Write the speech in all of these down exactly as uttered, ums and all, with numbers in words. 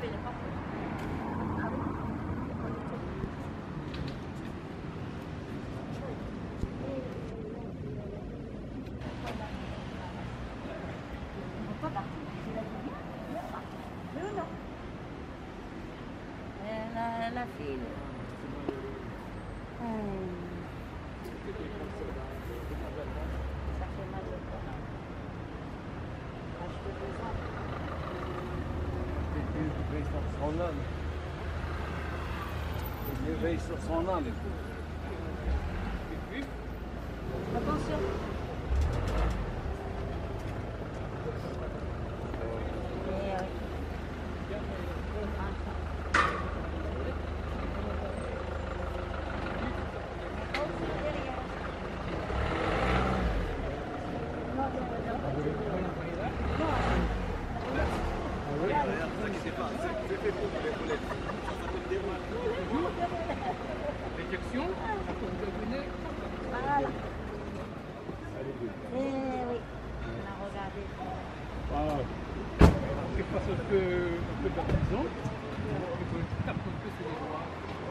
La, la fille. Hum. Ça fait mal au corps. Il veille sur son âme. Il veille sur son âme. Attention. Réflexion, Voilà. Eh oui, on a regardé. voilà. C'est parce que un peu de la prison, il faut taper un peu sur les doigts.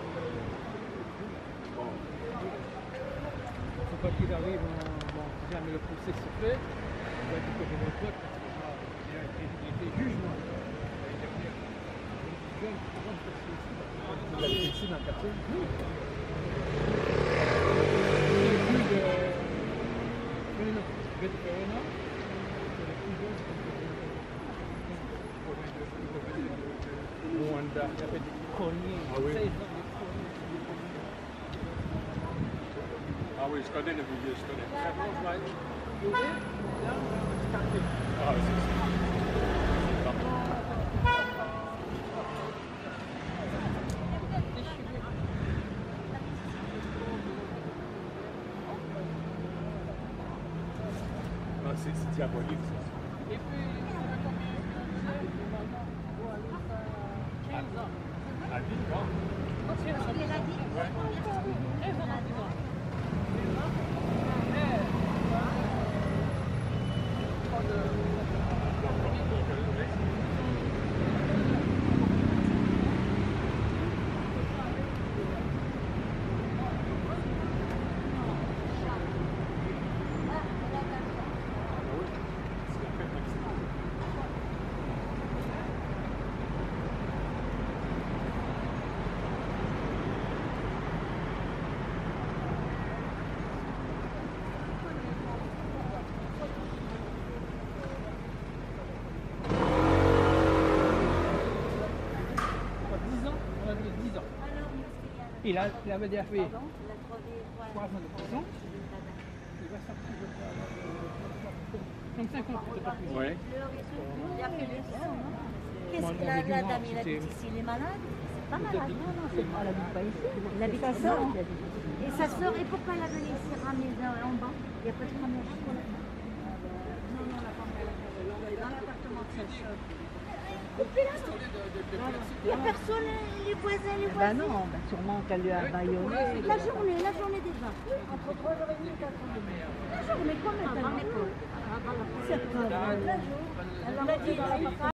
Il ne faut pas qu'il arrive, bon, si jamais le procès se fait, on va être que je retraite, parce qu'il a été jugement. Vous l'avez ici dans le quartier? Oui. Le plus de... Non, non, je vais te faire un an. C'est le plus jeune. Rwanda, il y avait des colliers. Ah oui. seize ans de colliers. Ah oui, je connais le milieu, je connais. Ça mange là. Vous voyez? Là, on a starté. Ah, c'est ça. C'est diabolique, ça. Et puis, ça va combien? Normalement, pour aller jusqu'à quinze ans. À dix ans. quinze ans. quinze ans, dix ans. Il, a, il avait déjà fait trois ans de prison. Il va sortir de ça. Comme cinq ans de prison. Oui. Qu'est-ce que la, la dame, il habite ici, il est malade? C'est pas malade. Non, non, c'est pas, elle habite pas ici. Il habite sa soeur. Et sa soeur, et pourquoi elle a donné ici ramener en bas? Il n'y a pas de première chambre. Non, non, la femme, elle est dans l'appartement de sa soeur. Il n'y a personne, les voisins, les voisins. Ben non, ben sûrement qu'elle lui a baïonné. La journée, la journée déjà. Entre trois heures trente et quatre heures. La journée, quand même. Avant l'école. Avant la journée. Elle l'a dit dans l'appartement.